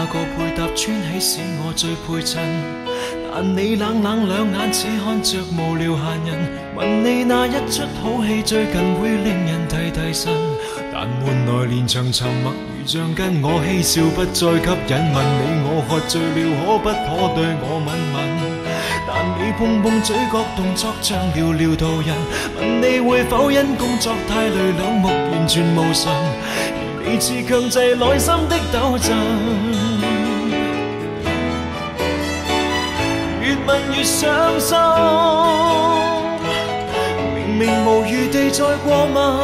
那個配搭穿起使我最配襯，但你冷冷兩眼似看着無聊閒人。問你那一出好戲最近會令人提提神，但換來連場沉默如像跟我嬉笑不再吸引。問你我喝醉了可不可對我吻吻？但你碰碰嘴角動作像寥寥途人。問你會否因工作太累兩目完全無神，而你似強制內心的抖震。越問越傷心，明明無餘地再過問，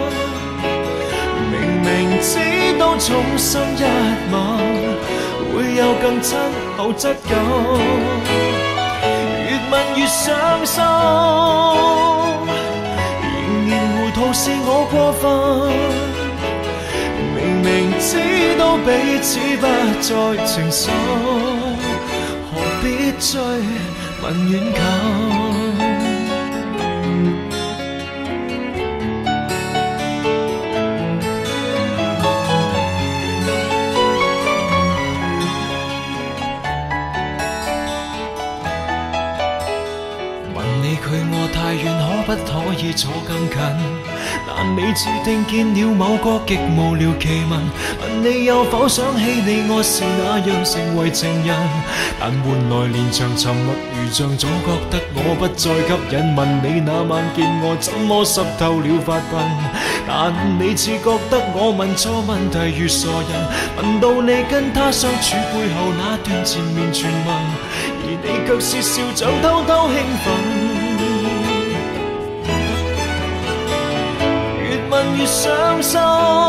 明明知道重心一吻會有更親厚質感，越問越傷心，仍然糊塗是我過分，明明知道彼此不再情深，何必追問遠近？太遠可不可以坐更近？但你注定見了某個極無聊奇聞。問你有否想起你我是那樣成為情人？但換來連場沉默如像總覺得我不再吸引。問你那晚見我怎麼濕透了髮鬢？但你似覺得我問錯問題如傻人。問到你跟他相處背後那段纏綿傳聞，而你卻是笑像偷偷興奮。問越傷心，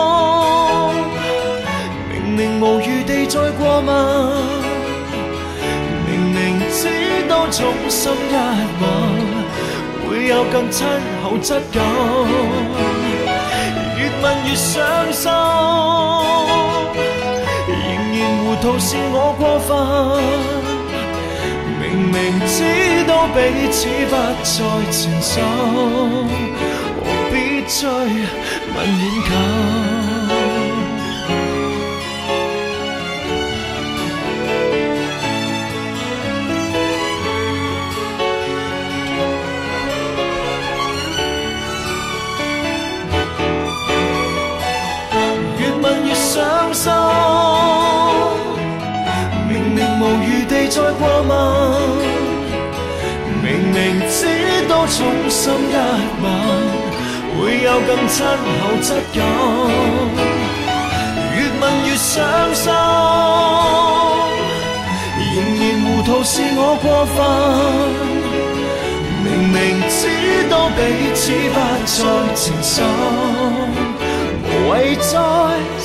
明明無餘地再過問，明明知道重心一吻會有更親厚質感，越問越傷心，仍然糊塗是我過分，明明知道彼此不再前心，何必追問遠近？越問越傷心，明明無餘地再過問，明明知道重心一吻會有更親厚質感，越問越傷心，仍然糊塗是我過分，明明知道彼此不再情深，無謂再